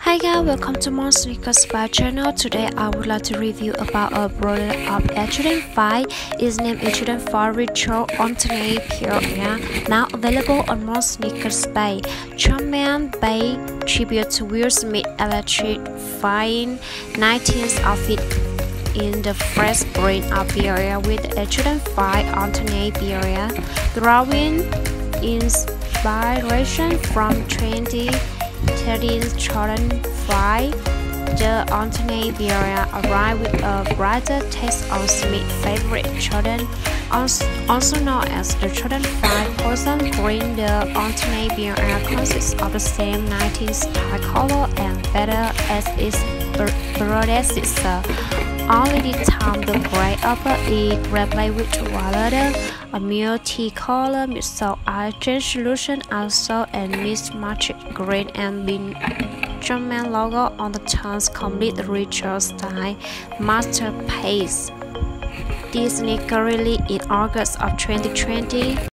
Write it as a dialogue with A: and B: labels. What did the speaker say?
A: Hi guys, welcome to my Sneakers Spy channel. Today I would like to review about a product of Jordan 5. Its name is Jordan 5 Retro Anthony Pierre, now available on more Sneakers Spy. Charmin Bay tribute to Will Smith electrifying 19th outfit in the fresh print of Pierre with a Jordan 5 Anthony Pierre, drawing inspiration from 2013 Jordan 5. The Anthony Pierre arrived with a brighter taste of Smith's favorite Jordan, also known as the Jordan 5 Poison Green. The Anthony Pierre consists of the same 19th style color and better as its predecessor. Only this time the gray upper is replaced with water, a multi-color mixed argent solution also, and mismatched green and Benjamin logo on the tongue's complete retro style masterpiece. This sneaker released in August of 2020.